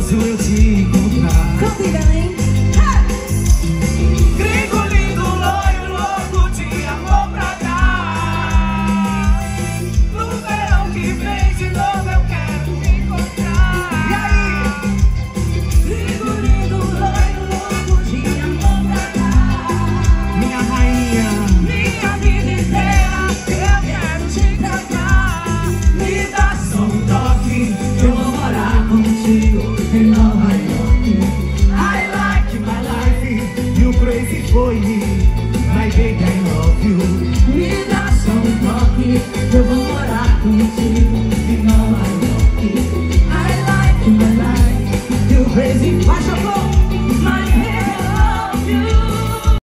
ansioso eu te encontrar. Canta em Belém. Gringo lindo, loiro, louco, de amor pra dar. No verão que vem de novo eu quero me encontrar. E aí? Gringo lindo, loiro, louco, de amor pra dar. Minha rainha, Minha vida inteira eu quero te cantar. me dá só um toque, eu vou morar contigo em Nova York. I like my life, you crazy boy.